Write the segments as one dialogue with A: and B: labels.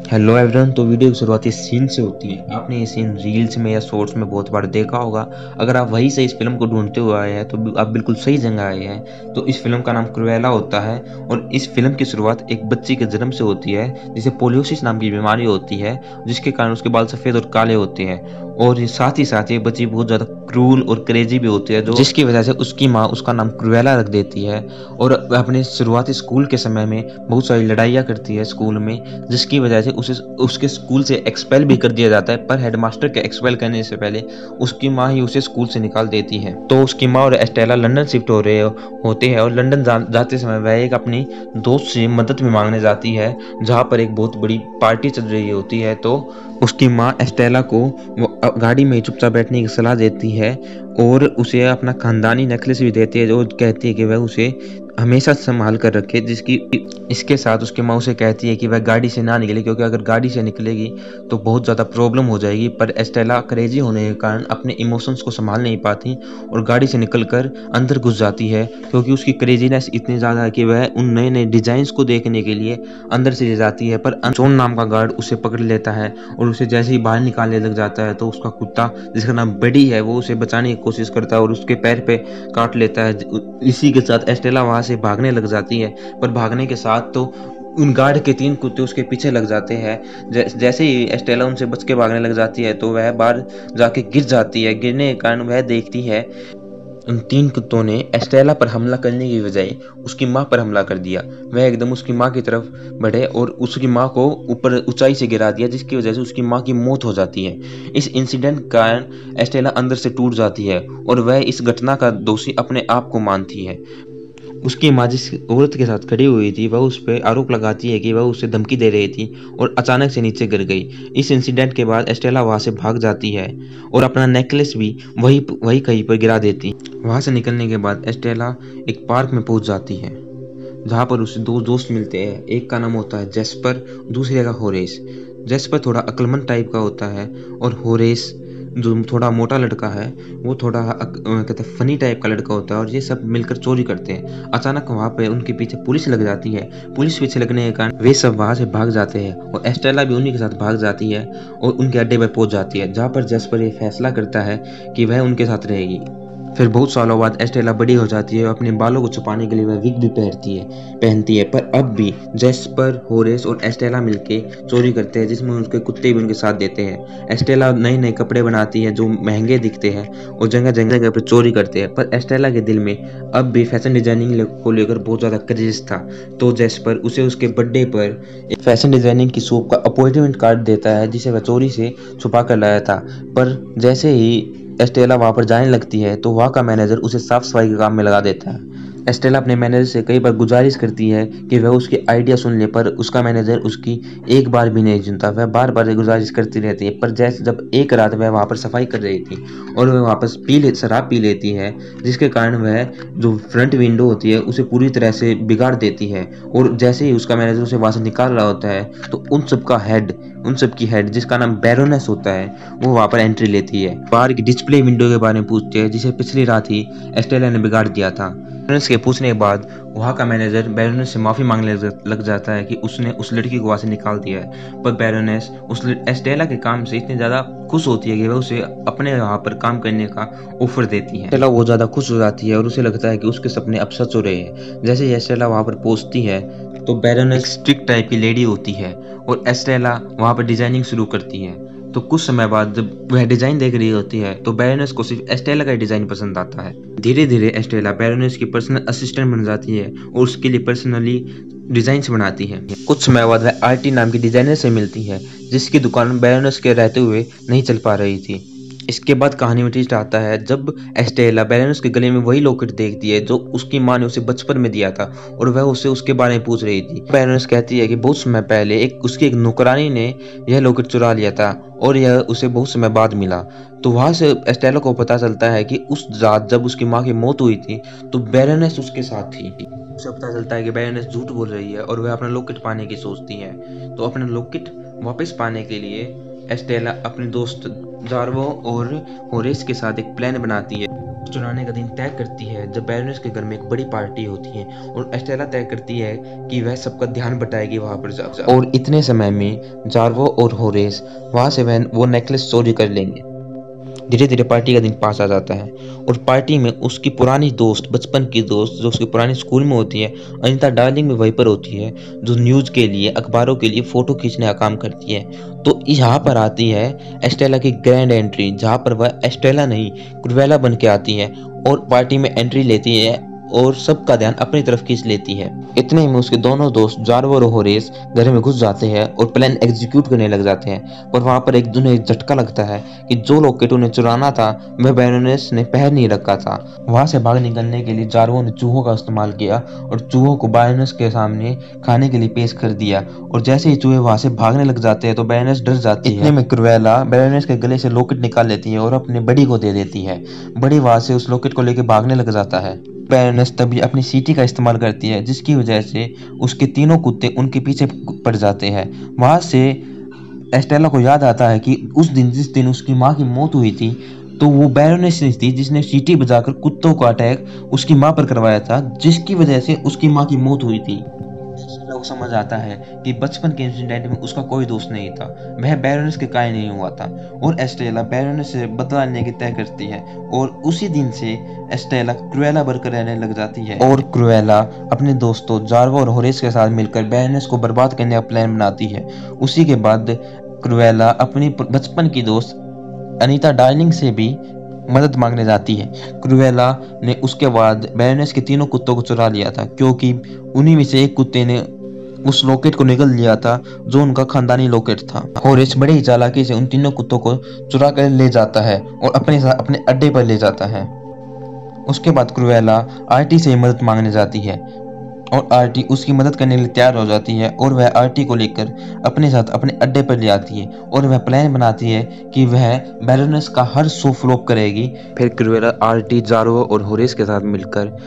A: Hello everyone. तो video की शुरुआत इस सीन से होती है। आपने ये सीन रील्स में या शॉर्ट्स में बहुत बार देखा होगा। अगर आप वहीं से इस फिल्म को ढूंढते हुए आए हैं तो आप बिल्कुल सही जगह आए हैं। तो इस फिल्म का नाम क्रुएला होता है और इस फिल्म की शुरुआत एक बच्ची के जन्म से होती है जिसे पोलियोसिस नाम की बीमारी होती है, जिसके कारण उसके बाल सफ़ेद और काले होते हैं। और साथ ही साथ ये बच्ची बहुत ज़्यादा क्रूल और क्रेजी भी होती है, जो जिसकी वजह से उसकी माँ उसका नाम क्रुएला रख देती है। और अपने शुरुआती स्कूल के समय में बहुत सारी लड़ाइयाँ करती है स्कूल में, जिसकी वजह से उसे उसके स्कूल से एक्सपेल भी कर दिया जाता है। पर हेडमास्टर के एक्सपेल करने से पहले उसकी माँ ही उसे स्कूल से निकाल देती है। तो उसकी माँ और एस्टेला लंदन शिफ्ट होते हैं और लंदन जाते समय वह एक अपनी दोस्त से मदद भी मांगने जाती है, जहाँ पर एक बहुत बड़ी पार्टी चल रही होती है। तो उसकी माँ एस्टेला को वो गाड़ी में चुपचाप बैठने की सलाह देती है और उसे अपना खानदानी नेकलेस भी देती है, जो कहती है कि वह उसे हमेशा संभाल कर रखे। जिसकी इसके साथ उसकी माँ उसे कहती है कि वह गाड़ी से ना निकले, क्योंकि अगर गाड़ी से निकलेगी तो बहुत ज़्यादा प्रॉब्लम हो जाएगी। पर एस्टेला क्रेजी होने के कारण अपने इमोशंस को संभाल नहीं पाती और गाड़ी से निकलकर अंदर घुस जाती है, क्योंकि उसकी क्रेजीनेस इतनी ज़्यादा है कि वह उन नए नए डिजाइन्स को देखने के लिए अंदर से जाती है। पर जॉन नाम का गार्ड उसे पकड़ लेता है और उसे जैसे ही बाहर निकालने लग जाता है तो उसका कुत्ता, जिसका नाम बडी है, वो उसे बचाने की कोशिश करता है और उसके पैर पे काट लेता है। इसी के साथ एस्टेला वहां से भागने लग जाती है, पर भागने के साथ तो उन गार्ड के 3 कुत्ते उसके पीछे लग जाते हैं। जैसे ही एस्टेला उनसे बच के भागने लग जाती है तो वह बाहर जाके गिर जाती है। गिरने के कारण वह देखती है उन 3 कुत्तों ने एस्टेला पर हमला करने की बजाय उसकी माँ पर हमला कर दिया। वह एकदम उसकी माँ की तरफ बढ़े और उसकी माँ को ऊपर ऊंचाई से गिरा दिया, जिसकी वजह से उसकी माँ की मौत हो जाती है। इस इंसिडेंट के कारण एस्टेला अंदर से टूट जाती है और वह इस घटना का दोषी अपने आप को मानती है। उसकी माँ जिस औरत के साथ खड़ी हुई थी वह उस पर आरोप लगाती है कि वह उसे धमकी दे रही थी और अचानक से नीचे गिर गई। इस इंसिडेंट के बाद एस्टेला वहां से भाग जाती है और अपना नेकलेस भी वही वही कहीं पर गिरा देती। वहां से निकलने के बाद एस्टेला एक पार्क में पहुंच जाती है, जहाँ पर उसे 2 दोस्त मिलते हैं। एक का नाम होता है जेस्पर, दूसरे का होरेस। जेस्पर थोड़ा अक्लमंद टाइप का होता है और होरेस जो थोड़ा मोटा लड़का है वो थोड़ा कहते हैं फनी टाइप का लड़का होता है। और ये सब मिलकर चोरी करते हैं। अचानक वहाँ पे उनके पीछे पुलिस लग जाती है। पुलिस पीछे लगने के कारण वे सब वहाँ से भाग जाते हैं और एस्टेला भी उन्हीं के साथ भाग जाती है और उनके अड्डे पर पहुंच जाती है, जहाँ पर जेस्पर ये फैसला करता है कि वह उनके साथ रहेगी। फिर बहुत सालों बाद एस्टेला बड़ी हो जाती है और अपने बालों को छुपाने के लिए वह विग भी पहनती है। पर अब भी जेस्पर, होरेस और एस्टेला मिलके चोरी करते हैं, जिसमें उनके कुत्ते भी उनके साथ देते हैं। एस्टेला नए नए कपड़े बनाती है जो महंगे दिखते हैं और जगह जगह पर चोरी करते हैं। पर एस्टेला के दिल में अब भी फैशन डिजाइनिंग को लेकर बहुत ज़्यादा क्रेज था। तो जेस्पर उसे उसके बर्थडे पर एक फैशन डिजाइनिंग की शॉप का अपॉइंटमेंट कार्ड देता है, जिसे वह चोरी से छुपा कर लाया था। पर जैसे ही एस्टेला वहां पर जाने लगती है तो वहां का मैनेजर उसे साफ सफाई के काम में लगा देता है। एस्टेला अपने मैनेजर से कई बार गुजारिश करती है कि वह उसकी आइडिया सुन ले, पर उसका मैनेजर उसकी एक बार भी नहीं सुनता। वह बार बार गुजारिश करती रहती है। पर जैसे जब एक रात वह वहां पर सफाई कर रही थी और वह वापस शराब पी लेती है, जिसके कारण वह जो फ्रंट विंडो होती है उसे पूरी तरह से बिगाड़ देती है। और जैसे ही उसका मैनेजर उसे वहां से निकाल रहा होता है तो उन सब की हेड जिसका नाम बैरोनेस होता है वो वहां पर एंट्री लेती है। बाहर की डिस्प्ले विंडो के बारे में पूछते हैं, जिसे पिछली रात ही एस्टेला ने बिगाड़ दिया था। बैरोनेस के पूछने के बाद वहाँ का मैनेजर बैरोनेस से माफी मांगने लग जाता है कि उसने उस लड़की को वहां से निकाल दिया है। पर बैरोनेस उस एस्टेला के काम से इतनी ज्यादा खुश होती है कि वह उसे अपने वहां पर काम करने का ऑफर देती है। एस्टेला वो ज्यादा खुश हो जाती है और उसे लगता है कि उसके सपने अब सच हो रहे हैं। जैसे ही एस्टेला वहां पर पहुंचती है तो बैरोनेस स्ट्रिक्ट टाइप की लेडी होती है और एस्टेला वहां पर डिजाइनिंग शुरू करती है। तो कुछ समय बाद जब वह डिजाइन देख रही होती है तो बैरोनेस को सिर्फ एस्टेला का डिजाइन पसंद आता है। धीरे धीरे एस्टेला बैरोनेस की पर्सनल असिस्टेंट बन जाती है और उसके लिए पर्सनली डिजाइन्स बनाती है। कुछ समय बाद वह आरटी नाम की डिजाइनर से मिलती है, जिसकी दुकान बैरोनेस के रहते हुए नहीं चल पा रही थी। इसके बाद कहानी में ट्विस्ट आता है जब एस्टेला बैरोनेस के गले में वही लॉकेट देखती है जो उसकी माँ ने उसे बचपन में दिया था और वह उसे उसके बारे में पूछ रही थी। बैरोनेस कहती है कि बहुत समय पहले उसकी एक नौकरानी ने यह लॉकेट चुरा लिया था और यह उसे बहुत समय बाद मिला। तो वहां से एस्टेला को पता चलता है कि उस रात जब उसकी माँ की मौत हुई थी तो बैरोनेस उसके साथ थी। उसे पता चलता है कि बैरोनेस झूठ बोल रही है और वह अपना लॉकेट पाने की सोचती है। तो अपना लॉकेट वापस पाने के लिए एस्टेला अपने दोस्त जार्वो और होरेस के साथ एक प्लान बनाती है। चुराने का दिन तय करती है जब बैरोनेस के घर में एक बड़ी पार्टी होती है और एस्टेला तय करती है कि वह सबका ध्यान बटाएगी वहां पर जा। और इतने समय में जार्वो और होरेस वहां से वो नेकलेस चोरी कर लेंगे। धीरे धीरे पार्टी का दिन पास आ जाता है और पार्टी में उसकी पुरानी दोस्त, बचपन की दोस्त जो उसके पुराने स्कूल में होती है, अनीता डार्लिंग, में वहीं पर होती है, जो न्यूज के लिए, अखबारों के लिए फोटो खींचने का काम करती है। तो यहाँ पर आती है एस्टेला की ग्रैंड एंट्री, जहाँ पर वह एस्टेला नहीं क्रुएला बन के आती है और पार्टी में एंट्री लेती है और सबका ध्यान अपनी तरफ खींच लेती है। इतने में उसके दोनों दोस्त जार्वो और होरेस घर में घुस जाते हैं और प्लान एग्जीक्यूट करने लग जाते हैं। पर वहां पर उन्हें झटका लगता है कि जो लॉकेट उन्हें चुराना था वह बैरोनेस ने पहन नहीं रखा था। वहां से भाग निकलने के लिए जार्वो ने चूहों का इस्तेमाल किया और चूहों को बैरोनेस के सामने खाने के लिए पेश कर दिया। और जैसे ही चूहे वहां से भागने लग जाते हैं तो बैरोनेस डर जाती है। इतने में क्रुएला बैरोनेस के गले से लॉकेट निकाल लेती है और अपने बड़ी को दे देती है। बड़ी वहां से उस लॉकेट को लेकर भागने लग जाता है। बैरोनेस तभी अपनी सीटी का इस्तेमाल करती है, जिसकी वजह से उसके तीनों कुत्ते उनके पीछे पड़ जाते हैं। वहां से एस्टेला को याद आता है कि उस दिन, जिस दिन उसकी माँ की मौत हुई थी, तो वो बैरोनेस थी जिसने सीटी बजाकर कुत्तों का अटैक उसकी माँ पर करवाया था, जिसकी वजह से उसकी माँ की मौत हुई थी। एस्टेला को समझ आता है कि बचपन के इंसिडेंट में उसका कोई दोस्त नहीं था, वह बैरोनेस के कारण नहीं हुआ था। और एस्टेला बैरोनेस से बदला लेने की तय करती है और उसी दिन से एस्टेला क्रुएला बनकर रहने लग जाती है। और क्रुएला अपने दोस्तों जार्वो और होरेस के साथ मिलकर बैरोनेस को बर्बाद करने का प्लान बनाती है। उसी के बाद क्रुएला अपनी बचपन की दोस्त अनीता डार्लिंग से भी मदद मांगने जाती है। क्रुएला ने उसके बाद बैरोनेस के तीनों कुत्तों को चुरा लिया था, क्योंकि उन्हीं में से एक कुत्ते ने उस लॉकेट को निगल लिया था जो उनका खानदानी लॉकेट था। होरेस बड़े ही चालाकी से उन तीनों कुत्तों को चुरा कर ले जाता है और अपने अड्डे पर ले जाता है। उसके बाद क्रुएला आरटी से मदद मांगने जाती है और आरटी उसकी मदद करने के लिए तैयार हो जाती है और वह आरटी को लेकर अपने साथ अपने अड्डे पर ले आती है और वह प्लान बनाती है कि वह बैरोनेस का हर शो फ्लॉप करेगी। फिर क्रुएला आरटी, जार्वो और होरेस के साथ मिलकर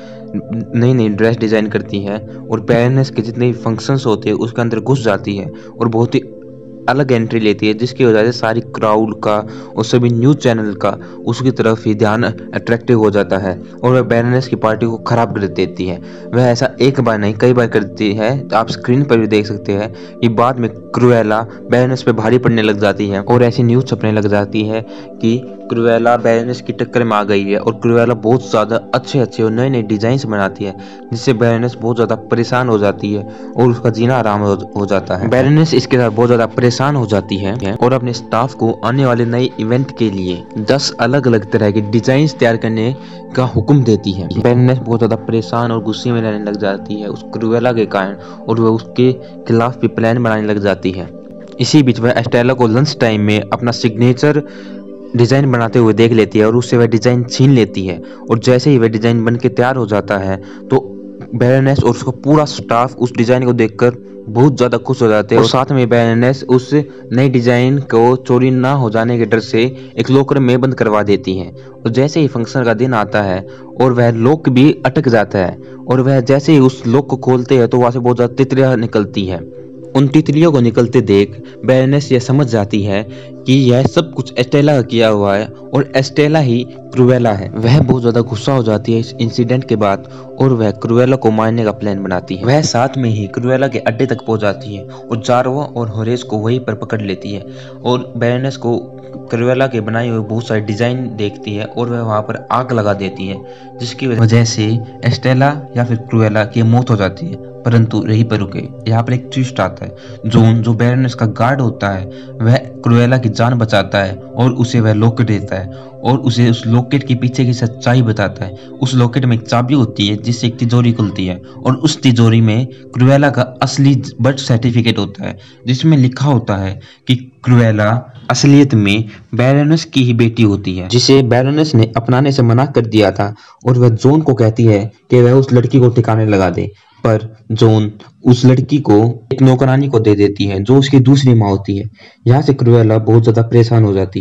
A: नई नई ड्रेस डिजाइन करती है और बैरोनेस के जितने भी फंक्शंस होते हैं उसके अंदर घुस जाती है और बहुत ही अलग एंट्री लेती है, जिसकी वजह से सारी क्राउड का और सभी न्यूज चैनल का उसकी तरफ ही ध्यान अट्रैक्टिव हो जाता है और वह बैरोनेस की पार्टी को खराब कर देती है। वह ऐसा एक बार नहीं कई बार करती है। आप स्क्रीन पर भी देख सकते हैं कि बाद में क्रुएला बैरोनेस पे भारी पड़ने लग जाती है और ऐसी न्यूज छपने लग जाती है कि क्रुएला बैरोनेस की टक्कर में आ गई है। और क्रुएला बहुत ज्यादा अच्छे अच्छे और नए नए डिजाइन बनाती है, जिससे बैरोनेस बहुत ज्यादा परेशान हो जाती है और उसका जीना आराम हो जाता है। बैरोनेस इसके साथ बहुत ज्यादा परेशान हो जाती है और अपने स्टाफ को आने वाले नए इवेंट के लिए 10 अलग अलग तरह के डिजाइन तैयार करने का हुक्म देती है। बैरोनेस बहुत ज्यादा परेशान और गुस्से में रहने लग जाती है उस क्रुएला के कारण और वह उसके खिलाफ भी प्लान बनाने लग जाती है। इसी बीच वह एस्टेला को लंच टाइम में अपना सिग्नेचर डिजाइन बनाते हुए देख लेती है और उससे वह डिजाइन छीन लेती है। और जैसे ही वह डिजाइन बन के तैयार हो जाता है तो बैरोनेस और उसका पूरा स्टाफ उस डिजाइन को देखकर बहुत ज्यादा खुश हो जाते हैं और साथ में बैरोनेस उस नई डिजाइन को चोरी ना हो जाने के डर से एक लॉकर में बंद करवा देती है। और जैसे ही फंक्शन का दिन आता है और वह लॉक भी अटक जाता है और वह जैसे ही उस लॉक को खोलते हैं तो वहां से बहुत ज्यादा तितलियां निकलती है। उन तितलियों को निकलते देख बैरोनेस यह समझ जाती है कि यह सब कुछ एस्टेला का किया हुआ है और एस्टेला ही क्रुएला है। वह बहुत ज्यादा गुस्सा हो जाती है इस इंसिडेंट के बाद और वह क्रुएला को मारने का प्लान बनाती है। वह साथ में ही क्रुएला के अड्डे तक पहुंच जाती है और जार्वो और होरेस को वहीं पर पकड़ लेती है और बैरोनेस को क्रुएला के बनाए हुए बहुत सारे डिजाइन देखती है और वह वहां पर आग लगा देती है, जिसकी वजह से एस्टेला या फिर क्रुएला की मौत हो जाती है। परंतु यहीं पर रुके, यहाँ पर एक ट्विस्ट आता है। जॉन, जो बैरोनेस का गार्ड होता है, वह क्रुएला की जान बचाता है और उसे वह लॉकेट देता है और उसे उस लॉकेट के पीछे की सच्चाई बताता है। उस लॉकेट में एक चाबी होती है जिससे एक तिजोरी खुलती है और उस तिजोरी में क्रुएला का असली बर्थ सर्टिफिकेट होता है, जिसमें लिखा होता है कि क्रुएला असलियत में बैरोनेस की ही बेटी होती है, जिसे बैरोनेस ने अपनाने से मना कर दिया था। और वह जॉन को कहती है कि वह उस लड़की को ठिकाने लगा दे, पर जॉन उस लड़की को एक नौकरानी को दे देती है जो उसकी दूसरी माँ होती है। यहाँ से क्रुएला बहुत ज्यादा परेशान हो जाती है।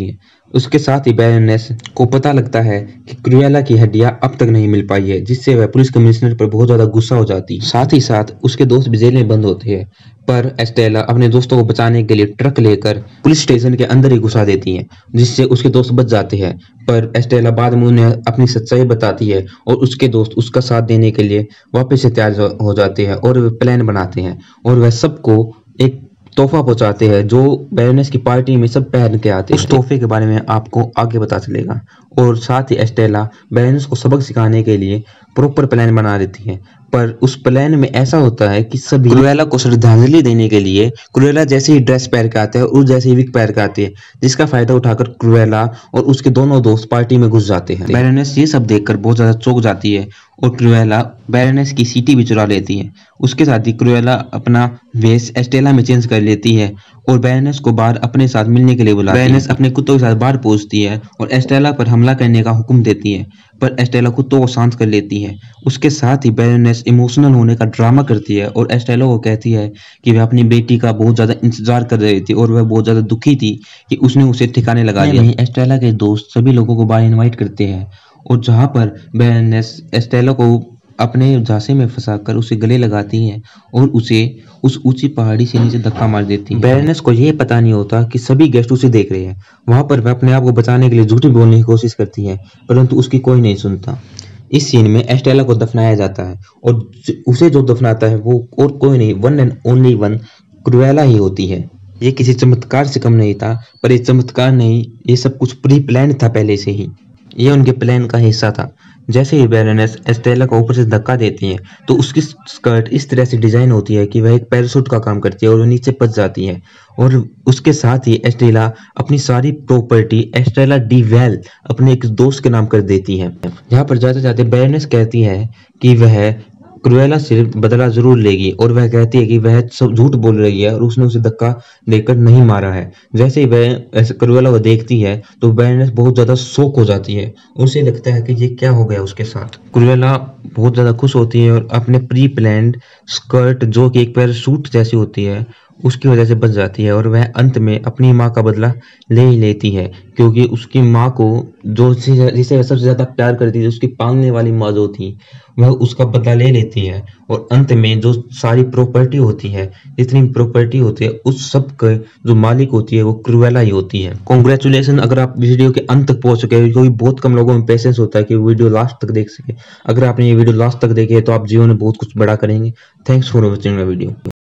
A: उसके साथ ही बैरोनेस को पता लगता है कि क्रुएला की हड्डियां अब तक नहीं मिल पाई है, जिससे वह पुलिस कमिश्नर पर बहुत ज्यादा गुस्सा हो जाती है। साथ ही साथ उसके दोस्त भी जेल में बंद होते हैं, पर एस्टेला अपने दोस्तों को बचाने के लिए ट्रक लेकर पुलिस स्टेशन के अंदर ही घुसा देती है, जिससे उसके दोस्त बच जाते हैं। पर एस्टेला बाद में उन्हें अपनी सच्चाई बताती है और उसके दोस्त उसका साथ देने के लिए वापस से तैयार हो जाते हैं और वे प्लान बनाते हैं और वह सबको एक तोहफा पहुंचाते हैं जो बैरोनेस की पार्टी में सब पहन के आते हैं। उस तोहफे के बारे में आपको आगे पता चलेगा। और साथ ही एस्टेला बैरोनेस को सबक सिखाने के लिए प्रॉपर प्लान बना देती है, पर उस प्लान में ऐसा होता है कि सभी क्रुएला को श्रद्धांजलि देने के लिए क्रुएला जैसे ही ड्रेस पहन के आते हैं और जैसे ही विग पहन के आते हैं, जिसका फायदा उठाकर क्रुएला और उसके दोनों दोस्त पार्टी में घुस जाते हैं। बैरोनेस ये सब देखकर बहुत ज्यादा चौंक जाती है और क्रुएला बैरोनेस की सीटी भी चुरा लेती है। उसके साथ ही क्रुएला अपना वेश एस्टेला में चेंज कर लेती है और बैरोनेस को बाहर अपने साथ मिलने के लिए बुलाती है। बैरोनेस अपने कुत्तों के साथ बाहर पहुंचती है और एस्टेला पर हमला करने का हुक्म देती है, पर एस्टेला कुत्तों को शांत कर लेती है। उसके साथ ही बैरोनेस इमोशनल होने का ड्रामा करती है और एस्टेला को कहती है कि वह अपनी बेटी का बहुत ज्यादा इंतजार कर रही थी और वह बहुत ज्यादा दुखी थी कि उसने उसे ठिकाने लगा दिया। एस्टेला के दोस्त सभी लोगों को बाहर इनवाइट करते हैं और जहां पर बैरोनेस एस्टेला को अपने झांसे में फंसाकर उसे गले लगाती है और उसे उस ऊंची पहाड़ी से नीचे धक्का मार देती है। बैरोनेस को यह पता नहीं होता कि सभी गेस्ट उसे देख रहे हैं। वहां पर वह अपने आप को बचाने के लिए झूठ बोलने की कोशिश करती है, परंतु उसकी कोई नहीं सुनता। इस सीन में एस्टेला को दफनाया जाता है और उसे जो दफनाता है वो और कोई नहीं, one and only one Cruella ही होती है। ये किसी चमत्कार से कम नहीं था, पर ये चमत्कार नहीं, ये सब कुछ प्री प्लान था पहले से ही। ये उनके प्लान का हिस्सा था। जैसे ही बैरोनेस एस्टेला को ऊपर से धक्का देती है तो उसकी स्कर्ट इस तरह से डिजाइन होती है कि वह एक पैराशूट का काम करती है और वो नीचे फंस जाती है। और उसके साथ ही एस्टेला अपनी सारी प्रॉपर्टी एस्टेला डी वेल अपने एक दोस्त के नाम कर देती है। यहाँ पर जाते जाते बैरोनेस कहती है कि वह क्रुएला से बदला जरूर लेगी और वह कहती है कि वह सब झूठ बोल रही है और उसने उसे धक्का देकर नहीं मारा है। जैसे ही वह ऐसे क्रुएला को देखती है तो बैरोनेस बहुत ज्यादा शॉक हो जाती है। उसे लगता है कि ये क्या हो गया उसके साथ। क्रुएला बहुत ज्यादा खुश होती है और अपने प्री प्लान्ड स्कर्ट जो कि एक पैराशूट जैसी होती है उसकी वजह से बच जाती है और वह अंत में अपनी माँ का बदला ले ही लेती है, क्योंकि उसकी माँ को जो जिसे वह सबसे ज्यादा प्यार करती थी, उसकी पालने वाली माँ जो थी, वह उसका बदला ले लेती है। और अंत में जो सारी प्रॉपर्टी होती है, जितनी प्रॉपर्टी होती है, उस सब के जो मालिक होती है वो क्रुएला ही होती है। कॉन्ग्रेचुलेसन अगर आप वीडियो के अंत तक पहुंच चुके हैं, क्योंकि बहुत कम लोगों में पेशेंस होता है कि वीडियो लास्ट तक देख सके। अगर आपने ये वीडियो लास्ट तक देखी है तो आप जीवन में बहुत कुछ बड़ा करेंगे। Thanks for watching my video.